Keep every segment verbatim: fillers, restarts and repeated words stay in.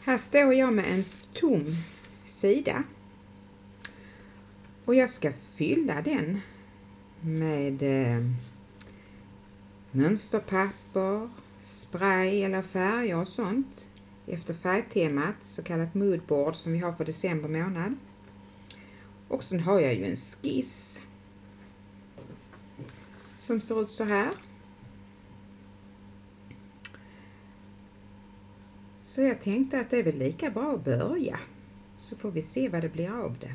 Här står jag med en tom sida och jag ska fylla den med eh, mönsterpapper, spray eller färger och sånt efter färgtemat, så kallat moodboard, som vi har för december månad. Och sen har jag ju en skiss som ser ut så här. Så jag tänkte att det är väl lika bra att börja, så får vi se vad det blir av det.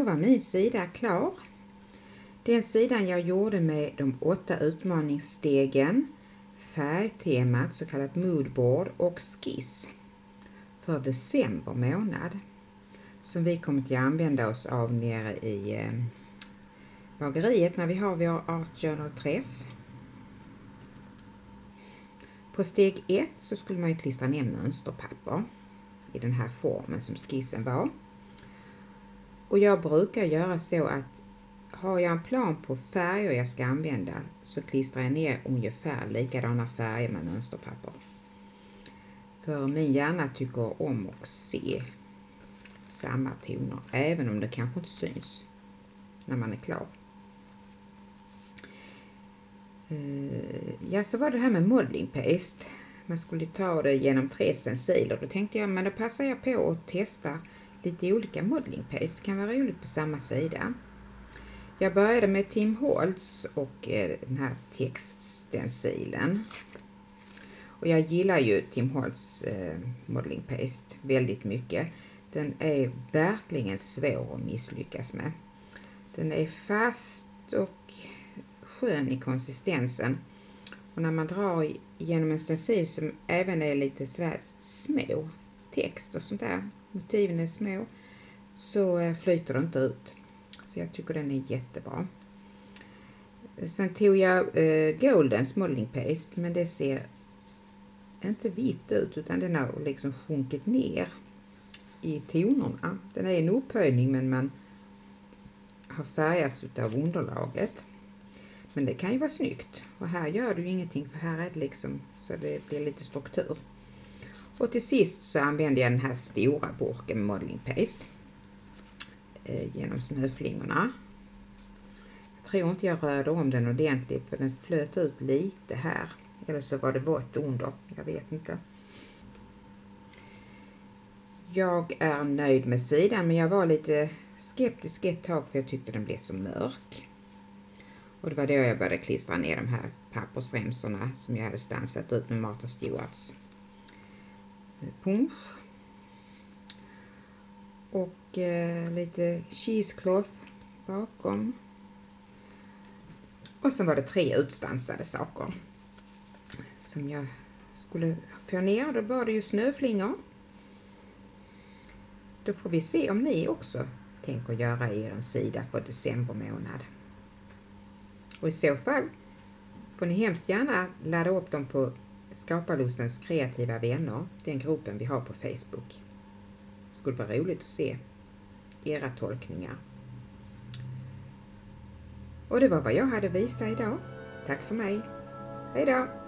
var min sida klar. Den sidan jag gjorde med de åtta utmaningsstegen, färgtemat, så kallat moodboard och skiss för december månad. Som vi kommer att använda oss av nere i eh, bageriet när vi har vår Art Journal-träff. På steg ett så skulle man ju klistra ner mönsterpapper i den här formen som skissen var. Och jag brukar göra så att har jag en plan på färger jag ska använda så klistrar jag ner ungefär likadana färger med mönsterpapper. För min hjärna tycker om att se samma toner, även om det kanske inte syns när man är klar. Ja, så var det här med modeling paste. Man skulle ta det genom tre stenciler. Då tänkte jag, men då passar jag på att testa lite olika modeling paste. Det kan vara roligt på samma sida. Jag började med Tim Holtz och den här textstencilen. Och jag gillar ju Tim Holtz eh, modeling paste väldigt mycket. Den är verkligen svår att misslyckas med. Den är fast och skön i konsistensen. Och när man drar genom en stencil som även är lite sådär små text och sånt där, motiven är små, så flyter det inte ut. Så jag tycker den är jättebra. Sen tog jag eh, Goldens modeling paste, men det ser inte vitt ut utan den har liksom sjunkit ner i tonerna. Den är en upphöjning, men man har färgats av underlaget. Men det kan ju vara snyggt. Och här gör det ju ingenting, för här är det liksom så det blir lite struktur. Och till sist så använder jag den här stora burken med modeling paste eh, genom snöflingorna. Jag tror inte jag rörde om den ordentligt, för den flöt ut lite här. Eller så var det vått under, jag vet inte. Jag är nöjd med sidan, men jag var lite skeptisk ett tag för jag tyckte den blev så mörk. Och det var då jag började klistra ner de här pappersremsorna som jag hade stansat ut med Martha Stewarts punsch. Och eh, lite cheesecloth bakom. Och sen var det tre utstansade saker som jag skulle få ner. Då var det ju snöflingor. Då får vi se om ni också tänker göra er en sida för december månad. Och i så fall får ni hemskt gärna ladda upp dem på Skaparlustens kreativa vänner, den gruppen vi har på Facebook. Det skulle vara roligt att se era tolkningar. Och det var vad jag hade visat idag. Tack för mig. Hej då!